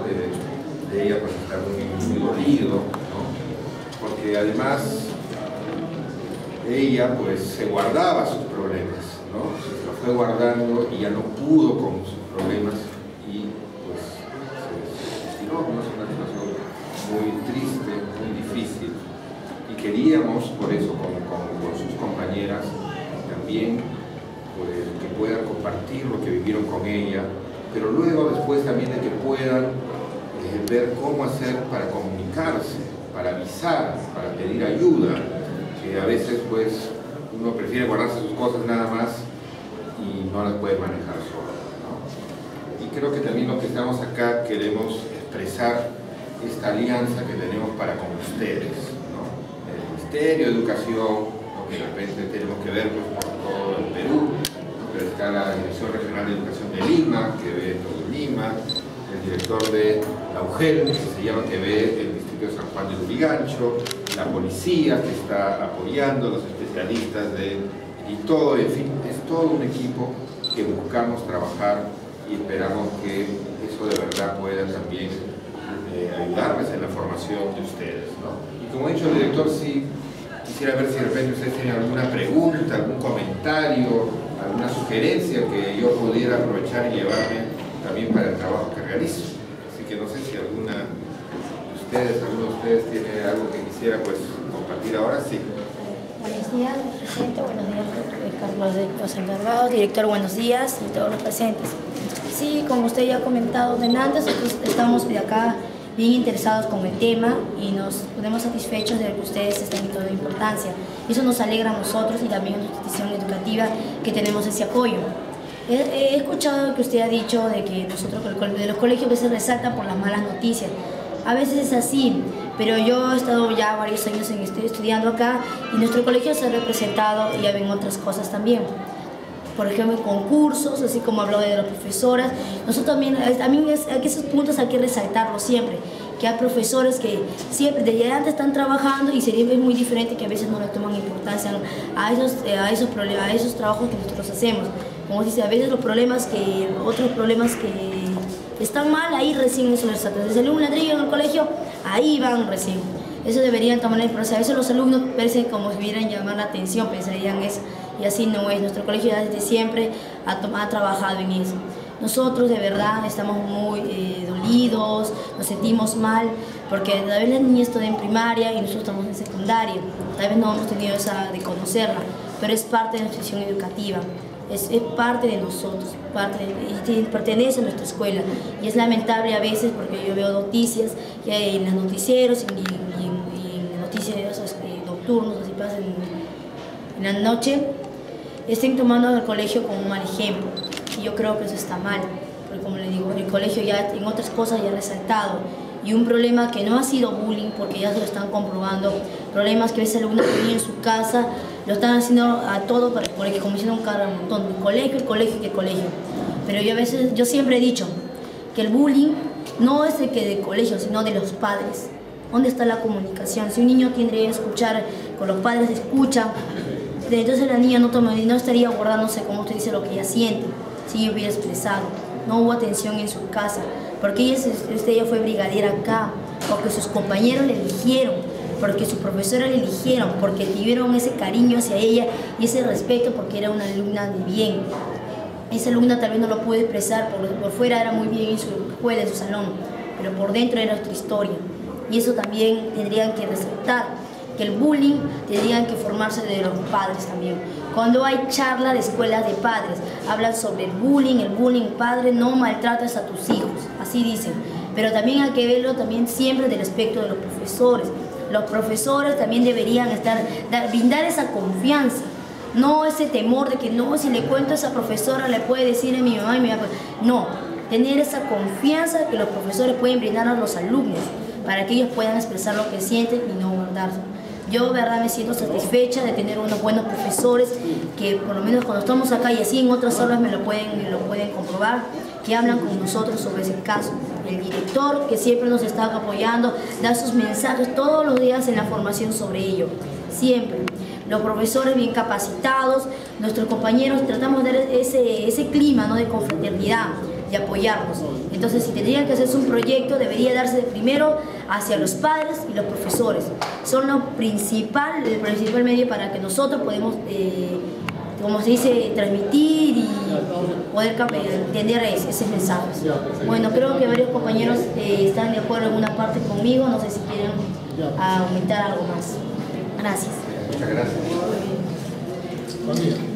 de ella pues está muy dolido, ¿no? Porque además ella pues se guardaba sus problemas, ¿no? Se los fue guardando y ya no pudo con sus problemas y pues se tiró, ¿no? Es una situación muy triste, muy difícil, y queríamos por eso con sus compañeras también pues, que puedan compartir lo que vivieron con ella, pero luego después también de que puedan ver cómo hacer para comunicarse, para avisar, para pedir ayuda, que a veces pues uno prefiere guardarse sus cosas nada más y no las puede manejar solo, ¿no? Y creo que también los que estamos acá queremos expresar esta alianza que tenemos para con ustedes, ¿no? El Ministerio de Educación, lo que de repente tenemos que ver pues, por todo el Perú, pero está la Dirección Regional de Educación de Lima, que ve todo Lima, el director de la UGEL, que se llama, que ve el distrito de San Juan de Lurigancho, la policía que está apoyando, los especialistas y todo, en fin, es todo un equipo que buscamos trabajar y esperamos que eso de verdad pueda también ayudarles en la formación de ustedes, ¿no? Y como ha dicho el director, sí, quisiera ver si de repente ustedes tienen alguna pregunta, algún comentario, alguna sugerencia que yo pudiera aprovechar y llevarme también para el trabajo que realizo. Así que no sé si alguno de ustedes tiene algo que quisiera pues compartir ahora. Sí. Buenos días, presidente. Buenos días, Carlos de los encargados. Director, buenos días y todos los presentes. Sí, como usted ya ha comentado de antes, nosotros estamos de acá bien interesados con el tema y nos ponemos satisfechos de que ustedes estén en toda importancia. Eso nos alegra a nosotros y también a nuestra institución educativa que tenemos ese apoyo. He escuchado que usted ha dicho de que nosotros de los colegios a veces resaltan por las malas noticias. A veces es así, pero yo he estado ya varios años estudiando acá y nuestro colegio se ha representado y ya ven otras cosas también. Por ejemplo, concursos, así como habló de las profesoras. Nosotros también esos puntos hay que resaltarlos siempre, que hay profesores que siempre, desde antes están trabajando y sería muy diferente que a veces no le toman importancia a esos trabajos que nosotros hacemos. Como dice, a veces otros problemas que están mal, ahí recién eso les trata. Desde un ladrillo en el colegio, ahí van recién. Eso deberían tomar en proceso. A veces los alumnos parecen como si hubieran llamar la atención, pensarían eso. Y así no es. Nuestro colegio ya desde siempre ha trabajado en eso. Nosotros de verdad estamos muy dolidos, nos sentimos mal, porque tal vez las niñas están en primaria y nosotros estamos en secundaria. Tal vez no hemos tenido esa de conocerla, pero es parte de nuestra institución educativa. Es parte de nosotros, pertenece a nuestra escuela. Y es lamentable a veces porque yo veo noticias que en los noticieros y en noticias nocturnos, así pasan en la noche, estén tomando al colegio como un mal ejemplo. Y yo creo que eso está mal, porque como le digo, el colegio ya en otras cosas ya ha resaltado. Y un problema que no ha sido bullying, porque ya se lo están comprobando, problemas que a veces el alumno tenía en su casa, lo están haciendo a todo para el colegio, como hicieron cada montón, el colegio. Pero yo siempre he dicho que el bullying no es el que del colegio, sino de los padres. ¿Dónde está la comunicación? Si un niño tiene que escuchar, con los padres escucha, entonces la niña no estaría guardándose, como usted dice, lo que ella siente, si ella hubiera expresado. No hubo atención en su casa, porque ella fue brigadiera acá, porque sus compañeros le eligieron, porque sus profesores le eligieron, porque tuvieron ese cariño hacia ella y ese respeto porque era una alumna de bien. Esa alumna tal vez no lo pudo expresar, por fuera era muy bien en su escuela, en su salón, pero por dentro era otra historia. Y eso también tendrían que resaltar, que el bullying tendrían que formarse de los padres también. Cuando hay charla de escuelas de padres, hablan sobre el bullying, padre, no maltrates a tus hijos, así dicen. Pero también hay que verlo también siempre del aspecto de los profesores. Los profesores también deberían brindar esa confianza, no ese temor de que no, si le cuento a esa profesora le puede decir a mi mamá y mi papá. No, tener esa confianza que los profesores pueden brindar a los alumnos para que ellos puedan expresar lo que sienten y no guardarlo. Yo, verdad, me siento satisfecha de tener unos buenos profesores que, por lo menos cuando estamos acá y así en otras aulas me lo pueden comprobar, que hablan con nosotros sobre ese caso. El director, que siempre nos está apoyando, da sus mensajes todos los días en la formación sobre ello. Siempre. Los profesores bien capacitados, nuestros compañeros, tratamos de dar ese clima, ¿no?, de confraternidad. y apoyarnos. Entonces, si tendrían que hacerse un proyecto, debería darse primero hacia los padres y los profesores. Son el principal medio para que nosotros podamos, como se dice, transmitir y poder entender ese mensaje. Bueno, creo que varios compañeros están de acuerdo en una parte conmigo, no sé si quieren aumentar algo más. Gracias. Muchas gracias.